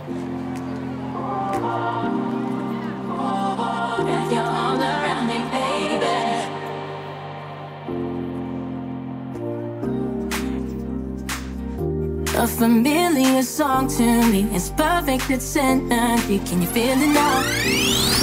Wrap your arms around me, baby. A familiar song to me, it's perfect, it's energy. Can you feel it now?